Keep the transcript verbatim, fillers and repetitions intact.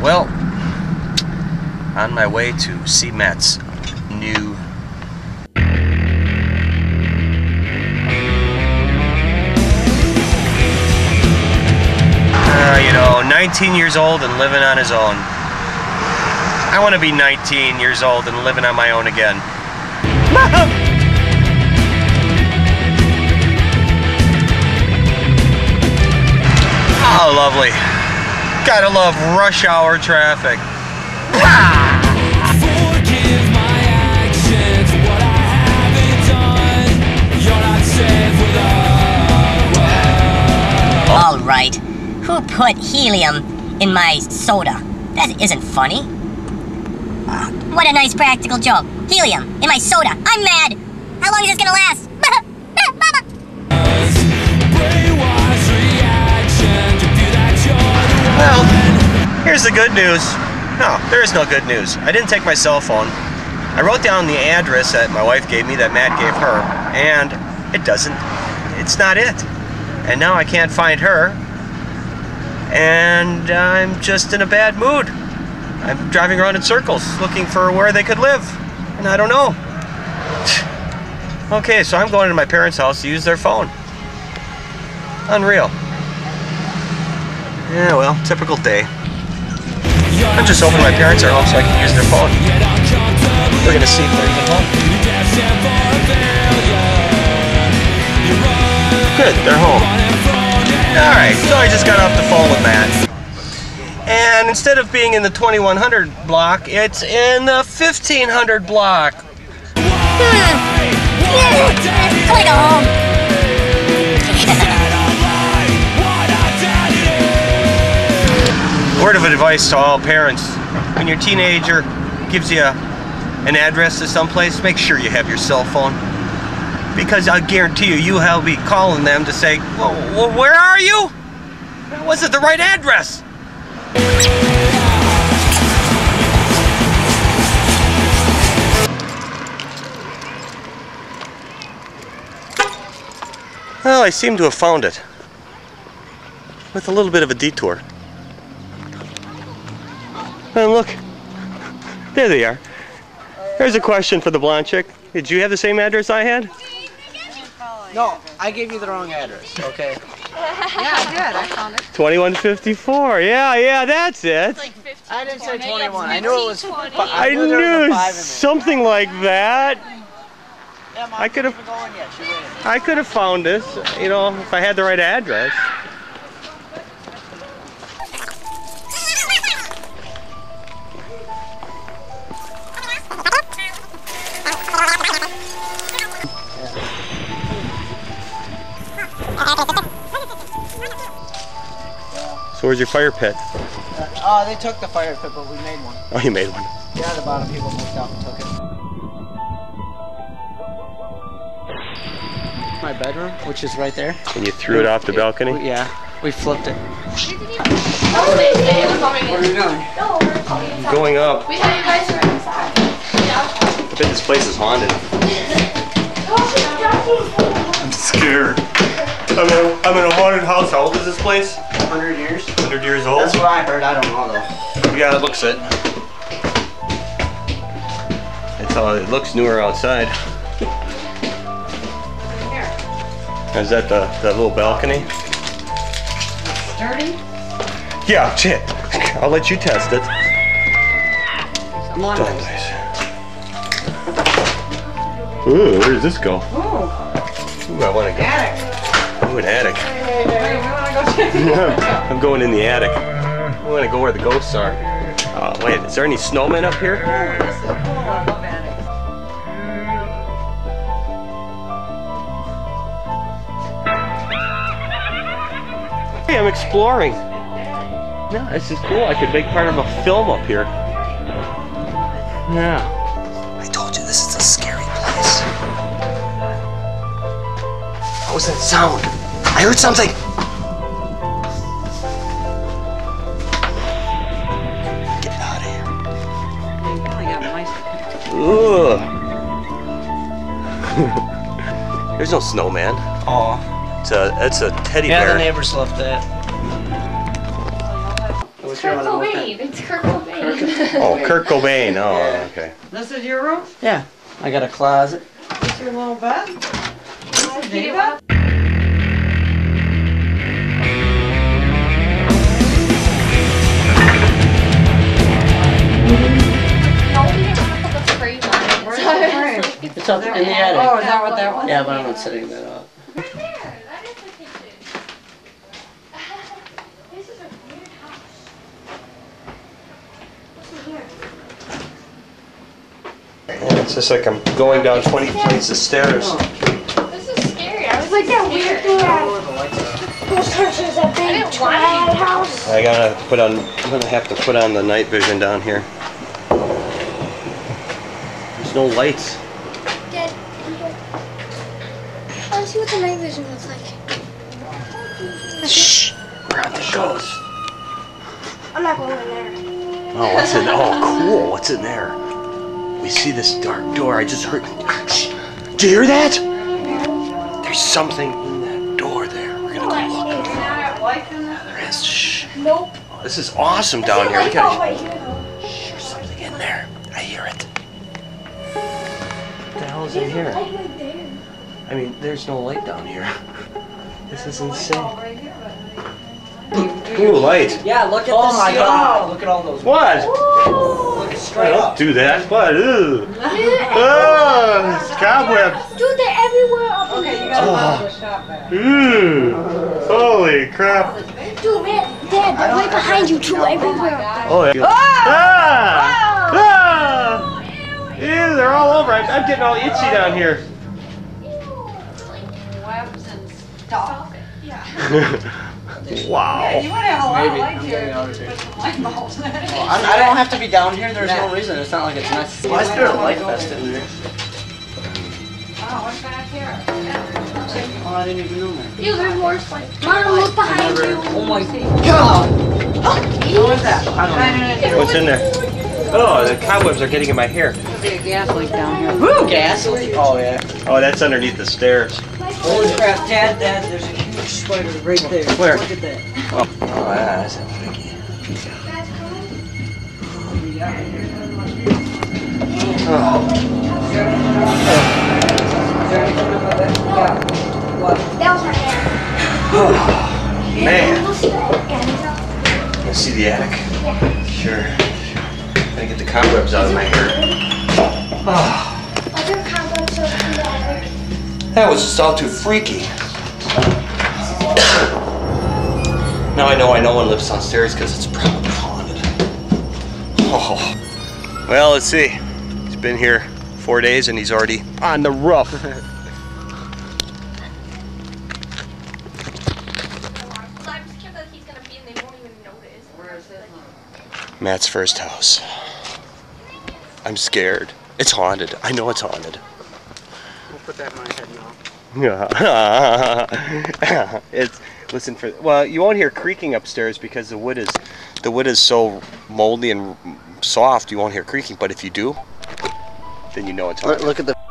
Well, on my way to see Matt's new uh, you know, nineteen years old and living on his own. I want to be nineteen years old and living on my own again. Oh, lovely. Gotta love rush hour traffic. Forgive my actions, what I haven't done. You're not safe with us. All right. Who put helium in my soda? That isn't funny. Uh, what a nice practical joke. Helium in my soda. I'm mad. How long is this gonna last? Well, here's the good news. No, there is no good news. I didn't take my cell phone. I wrote down the address that my wife gave me, that Matt gave her, and it doesn't, it's not it. And now I can't find her, and I'm just in a bad mood. I'm driving around in circles looking for where they could live, and I don't know. Okay, so I'm going to my parents' house to use their phone. Unreal. Yeah, well, typical day. I'm just hoping my parents are home so I can use their phone. We're gonna see if they're even home. Good, they're home. Alright, so I just got off the phone with Matt. And instead of being in the twenty-one hundred block, it's in the fifteen hundred block. I wanna go home. Word of advice to all parents: when your teenager gives you a, an address to someplace, make sure you have your cell phone, because I guarantee you, you will be calling them to say, well, well, where are you? That wasn't the right address. Well, I seem to have found it, with a little bit of a detour. And look, there they are. There's a question for the blonde chick. Did you have the same address I had? No, I gave you the wrong address, okay? Yeah, I did. I found it. twenty-one fifty-four. Yeah, yeah, that's it. Like fifteen, I didn't say twenty. twenty-one. I knew it was. twenty. I knew there was a knew five in there. something like that. Yeah, Mom, I could have- even going yet. She waited. I could have found this, you know, if I had the right address. So where's your fire pit? Uh, oh, they took the fire pit, but we made one. Oh, you made one. Yeah, the bottom people moved out and took it. My bedroom, which is right there. And you threw it off the balcony? We, yeah, we flipped it. Oh, they, they were coming in. What are you doing? No, we're coming inside. Going up. We thought you guys were inside. Yeah. I bet this place is haunted. I'm scared. I'm in, a, I'm in a haunted house. How old is this place? one hundred years? one hundred years old? That's what I heard. I don't know, though. Yeah, it looks it. It's how it looks newer outside. Is that the, the little balcony? Dirty? Yeah, shit. I'll let you test it. Come on. Don't please. Ooh, where does this go? Ooh. Ooh, I want to go. Attic. Ooh, an attic. Wait, we want to go check. I'm going in the attic. I want to go where the ghosts are. Uh, wait, is there any snowmen up here? Oh, this is cool. I love attics. Hey, I'm exploring. No, this is cool. I could make part of a film up here. Yeah. I told you this is a scary place. What was that sound? I heard something. Get out of here. Ugh. There's no snowman. Oh. It's a, it's a teddy Yeah, bear. the neighbors left that. What's your other one? Cobain. It's Kurt Cobain. Oh, Kurt Cobain. Oh, okay. This is your room? Yeah. I got a closet. This is your little bed? This is David? Where's the frame? It's up in the attic. Oh, is that what that was? Yeah, but I'm not setting that up. Right there. That is the kitchen. This is a weird house. What's in here? It's just like I'm going down twenty flights of stairs. This is scary. I was like that weird This house is a big twilight house. I gotta put on. I'm gonna have to put on the night vision down here. There's no lights. Dad, I want to see what the night vision looks like. Shh. We're on the ghost. I'm not going in there. Oh, what's in? Oh, cool. What's in there? We see this dark door. I just heard. Shh. Did you hear that? There's something in that door there. We're gonna go look. There is. Shh. Nope. Oh, this is awesome down here. We Light bulb gotta. right here, though. Shh, there's something in there. I hear it. What the hell is in There's a here? light right there. I mean, there's no light down here. This is insane. Ooh, light. Yeah, look at Oh the my ceiling. God. Look at all those. What? Look it straight Don't up. do that. What? Ew. Oh, it's cobwebs. Dude, they're everywhere up in Okay, you here. gotta go to the shop back. Ooh. Holy crap. Dude, man, Dad, they're right behind you too, everywhere up there. Oh, yeah. Ah! Ah! Ew, they're all over. I'm, I'm getting all itchy down here. Webs and stuff. Wow. You would have a lot of Maybe. light I'm here getting if out you of here. put some light bulbs in it. I'm, I don't have to be down here. There's no reason. It's not like it's necessary. Why is there a light vest in there? Oh, what's back here? Oh, I didn't even know that. Ew, there's more spikes. Mom, look behind you. Oh my God. What was that? I don't know. What's in there? Oh, the cobwebs are getting in my hair. There'll be a gas leak down here. Woo! Gas leak? Oh, yeah. Oh, that's underneath the stairs. Holy crap, Dad, Dad, there's a huge spider right there. Where? Look at that. Oh, oh yeah, that's a biggie. That was my hair. Man, We'll see that. let's see the attic. Sure. Gotta get the cobwebs out of my hair. Are there cobwebs up in the attic? That was just all too freaky. Now I know why no one lives downstairs, because it's probably haunted. Oh. Well, let's see. He's been here four days and he's already on the roof. Matt's first house. I'm scared. It's haunted. I know it's haunted. We'll put that in my head now. Yeah. It's listen for well, you won't hear creaking upstairs because the wood is the wood is so moldy and soft. You won't hear creaking, but if you do, then you know it's haunted. Look at the